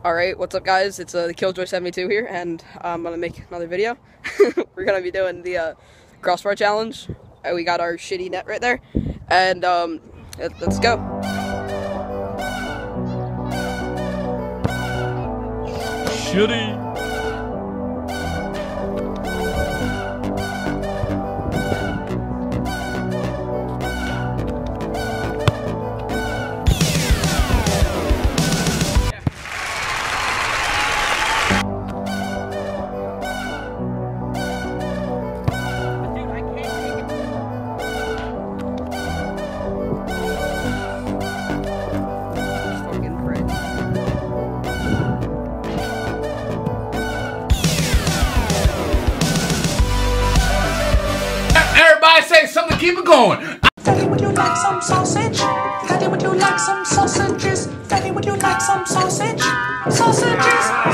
Alright, what's up guys? It's the Killjoy72 here, and I'm gonna make another video. We're gonna be doing the Crossbar challenge. We got our shitty net right there, and let's go. Shitty. Everybody say something to keep it going. Daddy, would you like some sausage? Daddy, would you like some sausages? Daddy, would you like some sausage? Sausages,